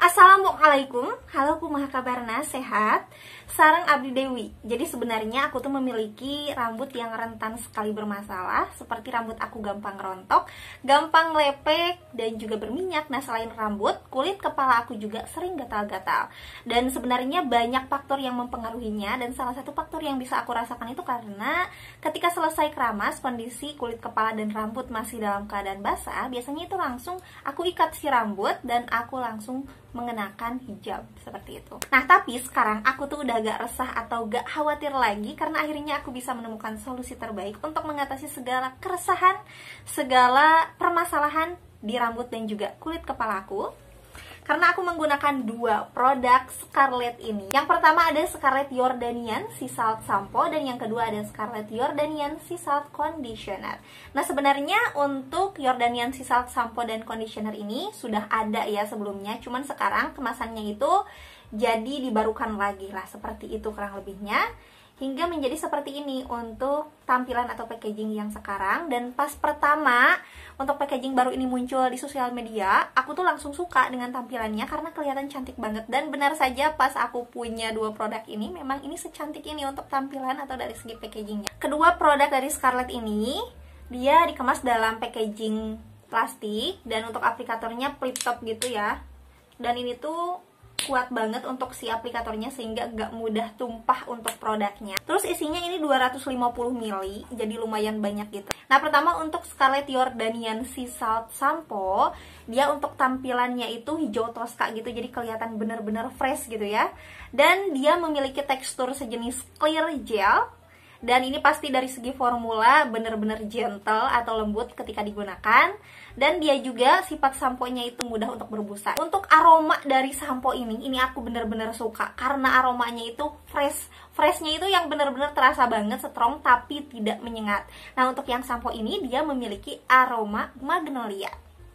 Assalamualaikum, halo kumaha kabarna, sehat? Sareng Abdi Dewi. Jadi sebenarnya aku tuh memiliki rambut yang rentan sekali bermasalah, seperti rambut aku gampang rontok, gampang lepek, dan juga berminyak. Nah, selain rambut, kulit kepala aku juga sering gatal-gatal. Dan sebenarnya banyak faktor yang mempengaruhinya, dan salah satu faktor yang bisa aku rasakan itu karena ketika selesai keramas, kondisi kulit kepala dan rambut masih dalam keadaan basah, biasanya itu langsung aku ikat si rambut dan aku langsung mengenakan hijab seperti itu. Nah, tapi sekarang aku tuh udah gak resah atau gak khawatir lagi karena akhirnya aku bisa menemukan solusi terbaik untuk mengatasi segala keresahan, segala permasalahan di rambut dan juga kulit kepala aku. Karena aku menggunakan dua produk Scarlett ini. Yang pertama ada Scarlett Jordanian Sea Salt Shampoo, dan yang kedua ada Scarlett Jordanian Sea Salt Conditioner. Nah, sebenarnya untuk Jordanian Sea Salt Shampoo dan Conditioner ini sudah ada ya sebelumnya, cuman sekarang kemasannya itu jadi dibarukan lagi lah, seperti itu kurang lebihnya, hingga menjadi seperti ini untuk tampilan atau packaging yang sekarang. Dan pas pertama untuk packaging baru ini muncul di sosial media, aku tuh langsung suka dengan tampilannya karena kelihatan cantik banget. Dan benar saja pas aku punya dua produk ini, memang ini secantik ini untuk tampilan atau dari segi packagingnya. Kedua produk dari Scarlett ini, dia dikemas dalam packaging plastik, dan untuk aplikatornya flip top gitu ya. Dan ini tuh kuat banget untuk si aplikatornya sehingga gak mudah tumpah untuk produknya. Terus isinya ini 250 ml, jadi lumayan banyak gitu. Nah, pertama untuk Scarlett Jordanian Sea Salt Shampoo, dia untuk tampilannya itu hijau toska gitu, jadi kelihatan bener-bener fresh gitu ya. Dan dia memiliki tekstur sejenis clear gel. Dan ini pasti dari segi formula bener-bener gentle atau lembut ketika digunakan. Dan dia juga sifat sampo-nya itu mudah untuk berbusa. Untuk aroma dari sampo ini aku bener-bener suka karena aromanya itu fresh. Freshnya itu yang bener-bener terasa banget, strong tapi tidak menyengat. Nah, untuk yang sampo ini dia memiliki aroma magnolia.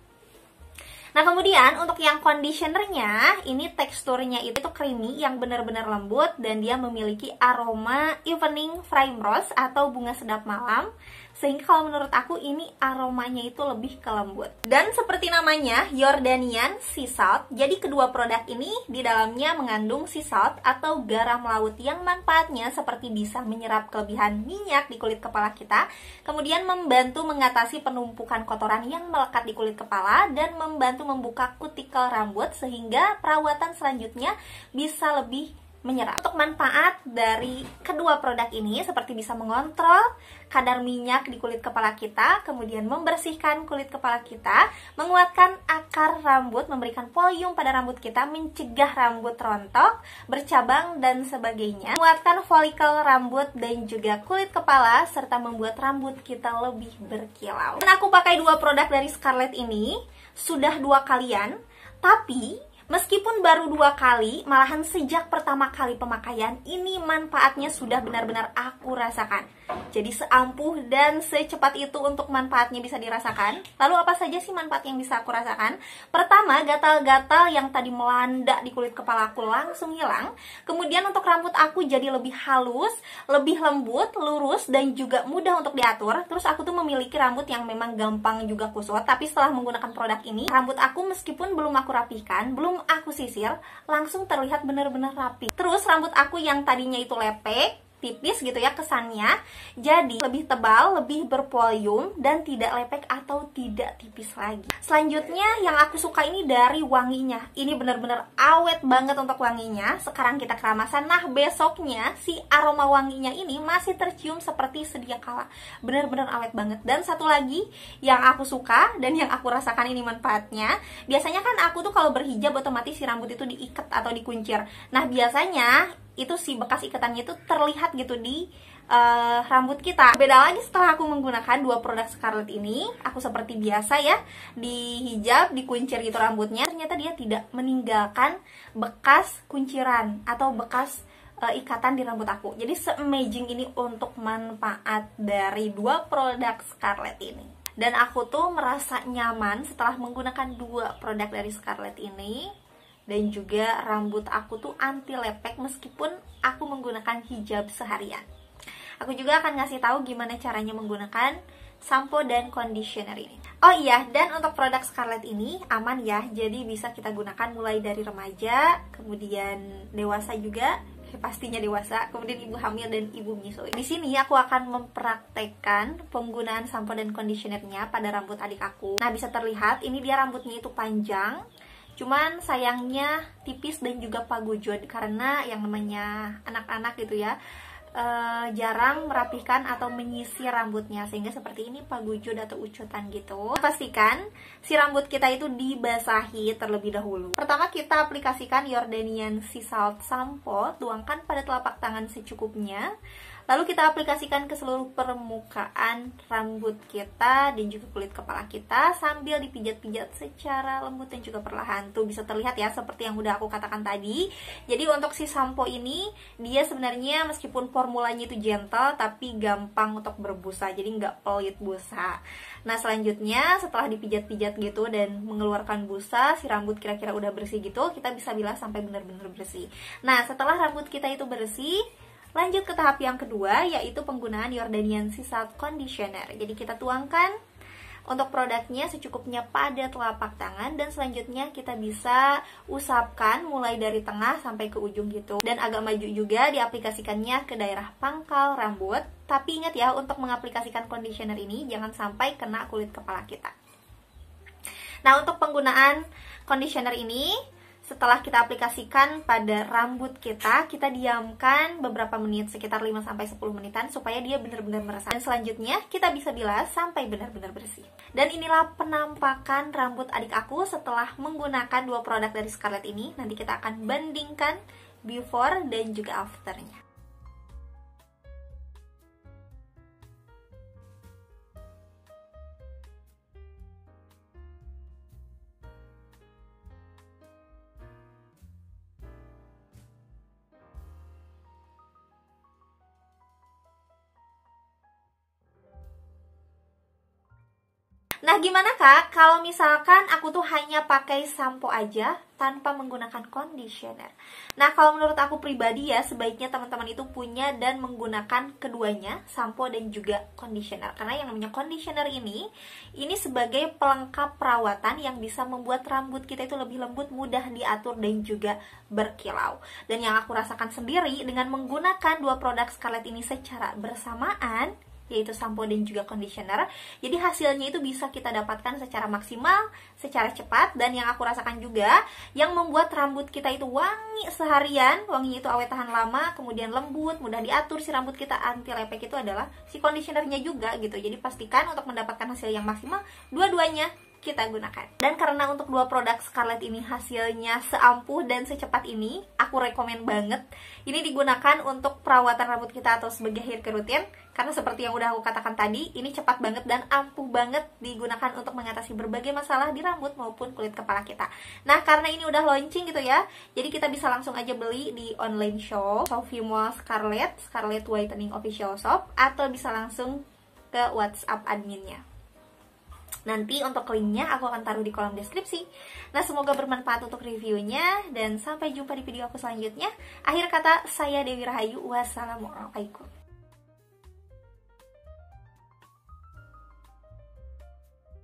Nah, kemudian untuk yang conditionernya, ini teksturnya itu creamy yang benar-benar lembut, dan dia memiliki aroma evening primrose atau bunga sedap malam. Sehingga kalau menurut aku ini aromanya itu lebih ke lembut. Dan seperti namanya, Jordanian Sea Salt. Jadi kedua produk ini di dalamnya mengandung sea salt atau garam laut yang manfaatnya seperti bisa menyerap kelebihan minyak di kulit kepala kita, kemudian membantu mengatasi penumpukan kotoran yang melekat di kulit kepala, dan membantu membuka kutikel rambut sehingga perawatan selanjutnya bisa lebih menyerap. Untuk manfaat dari kedua produk ini seperti bisa mengontrol kadar minyak di kulit kepala kita, kemudian membersihkan kulit kepala kita, menguatkan akar rambut, memberikan volume pada rambut kita, mencegah rambut rontok, bercabang, dan sebagainya, menguatkan folikel rambut dan juga kulit kepala, serta membuat rambut kita lebih berkilau. Dan aku pakai dua produk dari Scarlett ini sudah 2 kalian, tapi meskipun baru 2 kali, malahan sejak pertama kali pemakaian, ini manfaatnya sudah benar-benar aku rasakan. Jadi seampuh dan secepat itu untuk manfaatnya bisa dirasakan. Lalu apa saja sih manfaat yang bisa aku rasakan? Pertama, gatal-gatal yang tadi melanda di kulit kepala aku langsung hilang. Kemudian untuk rambut aku jadi lebih halus, lebih lembut, lurus, dan juga mudah untuk diatur. Terus aku tuh memiliki rambut yang memang gampang juga kusut, tapi setelah menggunakan produk ini, rambut aku meskipun belum aku rapihkan, belum aku sisir, langsung terlihat benar-benar rapi. Terus rambut aku yang tadinya itu lepek, tipis gitu ya kesannya, jadi lebih tebal, lebih bervolume, dan tidak lepek atau tidak tipis lagi. Selanjutnya yang aku suka ini dari wanginya. Ini benar-benar awet banget untuk wanginya. Sekarang kita keramasan, nah besoknya si aroma wanginya ini masih tercium seperti sedia kala. Benar-benar awet banget. Dan satu lagi yang aku suka dan yang aku rasakan ini manfaatnya, biasanya kan aku tuh kalau berhijab otomatis si rambut itu diikat atau dikuncir. Nah, biasanya itu si bekas ikatannya itu terlihat gitu di rambut kita. Beda lagi setelah aku menggunakan dua produk Scarlett ini, aku seperti biasa ya, di hijab, dikuncir gitu rambutnya, ternyata dia tidak meninggalkan bekas kunciran atau bekas ikatan di rambut aku. Jadi se-amazing ini untuk manfaat dari dua produk Scarlett ini. Dan aku tuh merasa nyaman setelah menggunakan dua produk dari Scarlett ini. Dan juga rambut aku tuh anti lepek meskipun aku menggunakan hijab seharian. Aku juga akan ngasih tahu gimana caranya menggunakan sampo dan conditioner ini. Oh iya, dan untuk produk Scarlett ini aman ya, jadi bisa kita gunakan mulai dari remaja, kemudian dewasa juga, pastinya dewasa, kemudian ibu hamil dan ibu menyusui. Di sini aku akan mempraktekkan penggunaan sampo dan conditionernya pada rambut adik aku. Nah, bisa terlihat ini dia rambutnya itu panjang, cuman sayangnya tipis dan juga pagujod karena yang namanya anak-anak gitu ya, jarang merapihkan atau menyisir rambutnya, sehingga seperti ini pagujod atau ucutan gitu. Pastikan si rambut kita itu dibasahi terlebih dahulu. Pertama kita aplikasikan Jordanian Sea Salt Shampoo, tuangkan pada telapak tangan secukupnya. Lalu kita aplikasikan ke seluruh permukaan rambut kita dan juga kulit kepala kita sambil dipijat-pijat secara lembut dan juga perlahan. Tuh bisa terlihat ya seperti yang udah aku katakan tadi. Jadi untuk si sampo ini dia sebenarnya meskipun formulanya itu gentle tapi gampang untuk berbusa, jadi nggak pelit busa. Nah selanjutnya setelah dipijat-pijat gitu dan mengeluarkan busa, si rambut kira-kira udah bersih gitu, kita bisa bilas sampai benar-benar bersih. Nah setelah rambut kita itu bersih, lanjut ke tahap yang kedua, yaitu penggunaan Jordanian Sea Salt Conditioner. Jadi kita tuangkan untuk produknya secukupnya pada telapak tangan, dan selanjutnya kita bisa usapkan mulai dari tengah sampai ke ujung gitu. Dan agak maju juga diaplikasikannya ke daerah pangkal rambut. Tapi ingat ya, untuk mengaplikasikan conditioner ini jangan sampai kena kulit kepala kita. Nah, untuk penggunaan conditioner ini, setelah kita aplikasikan pada rambut kita diamkan beberapa menit, sekitar 5-10 menitan supaya dia benar-benar meresap. Dan selanjutnya kita bisa bilas sampai benar-benar bersih. Dan inilah penampakan rambut adik aku setelah menggunakan dua produk dari Scarlett ini. Nanti kita akan bandingkan before dan juga afternya. Nah, gimana Kak kalau misalkan aku tuh hanya pakai sampo aja tanpa menggunakan conditioner? Nah, kalau menurut aku pribadi ya, sebaiknya teman-teman itu punya dan menggunakan keduanya, sampo dan juga conditioner. Karena yang namanya conditioner ini sebagai pelengkap perawatan yang bisa membuat rambut kita itu lebih lembut, mudah diatur dan juga berkilau. Dan yang aku rasakan sendiri dengan menggunakan dua produk Scarlett ini secara bersamaan, yaitu sampo dan juga conditioner, jadi hasilnya itu bisa kita dapatkan secara maksimal, secara cepat, dan yang aku rasakan juga yang membuat rambut kita itu wangi seharian, wanginya itu awet tahan lama, kemudian lembut, mudah diatur si rambut kita, anti lepek, itu adalah si conditionernya juga gitu. Jadi pastikan untuk mendapatkan hasil yang maksimal, dua-duanya kita gunakan. Dan karena untuk dua produk Scarlett ini hasilnya seampuh dan secepat ini, aku rekomen banget ini digunakan untuk perawatan rambut kita atau sebagai hair care rutin. Karena seperti yang udah aku katakan tadi, ini cepat banget dan ampuh banget digunakan untuk mengatasi berbagai masalah di rambut maupun kulit kepala kita. Nah, karena ini udah launching gitu ya, jadi kita bisa langsung aja beli di online shop Shopee Mall Scarlett Whitening Official Shop, atau bisa langsung ke WhatsApp adminnya. Nanti untuk linknya aku akan taruh di kolom deskripsi. Nah, semoga bermanfaat untuk reviewnya, dan sampai jumpa di video aku selanjutnya. Akhir kata, saya Dewi Rahayu. Wassalamualaikum.